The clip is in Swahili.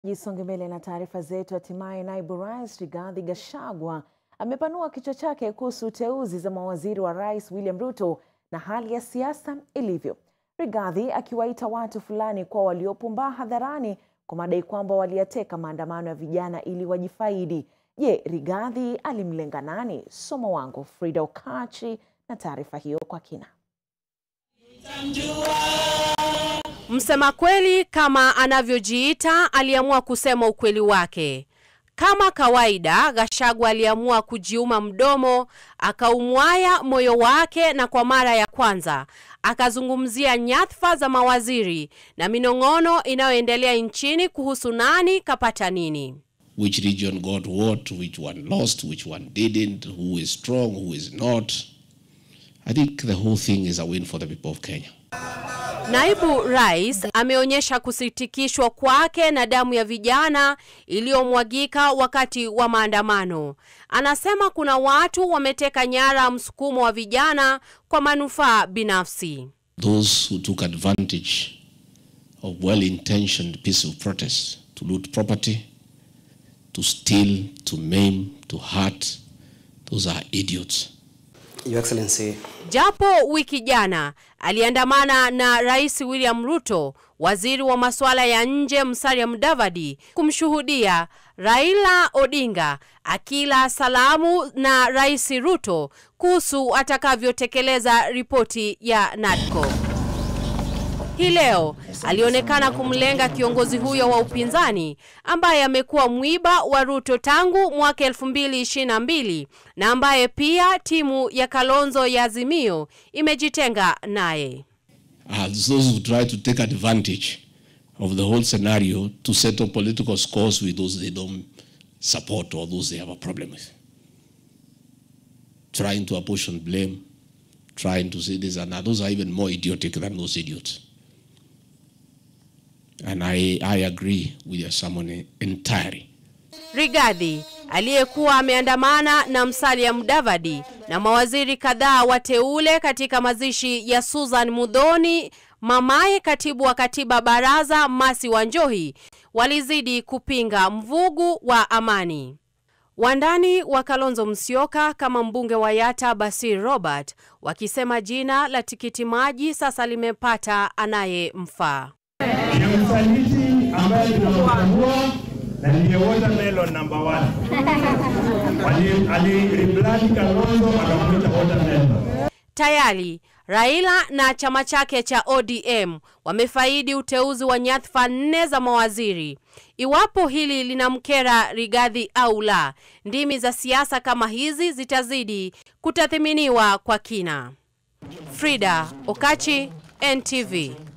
Jisonge mbele na taarifa zetu. Hatimaye naibu rais Rigathi Gachagua amepanua kichwa chake kuhusu uteuzi za mawaziri wa Rais William Ruto na hali ya siasa ilivyo. Rigathi akiwaita watu fulani kwa waliopumba hadharani kwa madai kwamba waliyateka maandamano ya vijana ili wajifaidi. Je, Rigathi alimlenga nani? Somo wangu Frida Okachi na taarifa hiyo kwa kina. Msema kweli kama anavyojiita aliamua kusema ukweli wake. Kama kawaida, Gachagua aliamua kujiuma mdomo, akaumwaya moyo wake, na kwa mara ya kwanza akazungumzia nyadhifa za mawaziri na minong'ono inayoendelea nchini kuhusu nani kapata nini. Which region got what, which one lost, which one didn't, who is strong, who is not. I think the whole thing is a win for the people of Kenya. Naibu rais ameonyesha kusitikishwa kwake na damu ya vijana iliyomwagika wakati wa maandamano. Anasema kuna watu wameteka nyara msukumo wa vijana kwa manufaa binafsi. Those who took advantage of well-intentioned peaceful protests to loot property, to steal, to maim, to hurt, those are idiots. Your Excellency. Japo wiki jana aliandamana na Rais William Ruto, waziri wa masuala ya nje Musalia Mudavadi kumshuhudia Raila Odinga akila salamu na Rais Ruto kuhusu atakavyotekeleza ripoti ya NADCO. Hii leo alionekana kumlenga kiongozi huyo wa upinzani ambaye amekuwa mwiba wa Ruto tangu mwaka 2022 na ambaye pia timu ya Kalonzo ya Azimio imejitenga naye. Those who try to take advantage of the whole scenario to settle political scores with those they don't support or those they have a problem with. Trying to apportion blame, trying to say this and that. Those are even more idiotic than those idiots. And I agree with your sermon entirely. Rigathi aliyekuwa ameandamana na Musalia Mudavadi na mawaziri kadhaa wateule katika mazishi ya Susan Muthoni, mamaye katibu wa katiba baraza Mercy Wanjohi, walizidi kupinga mvugu wa amani. Wandani wa Kalonzo Musyoka kama mbunge wa Yatta Basir Robert wakisema jina la tikiti maji sasa limepata anayemfaa. Ni msaliti ambaye tunamtambua na ndiye watermelon number 1. Ali-reblandi Kalonzo akamuita watermelon. Tayari Raila na chama chake cha ODM wamefaidi uteuzi wa nyadhifa 4 za mawaziri. Iwapo hili linamkera Rigathi au la, ndimi za siasa kama hizi zitazidi kutathminiwa kwa kina. Frida Okachi, NTV.